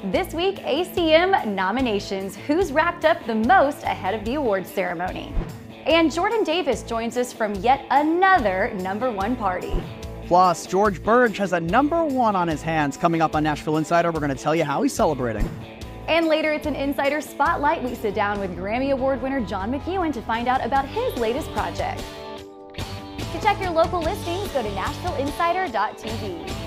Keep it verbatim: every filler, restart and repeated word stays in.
This week, A C M nominations. Who's racked up the most ahead of the awards ceremony? And Jordan Davis joins us from yet another number one party. Plus, George BIRGE has a number one on his hands. Coming up on Nashville Insider, we're going to tell you how he's celebrating. And later, it's an Insider Spotlight. We sit down with Grammy Award winner John McEuen to find out about his latest project. To check your local listings, go to Nashville Insider dot T V.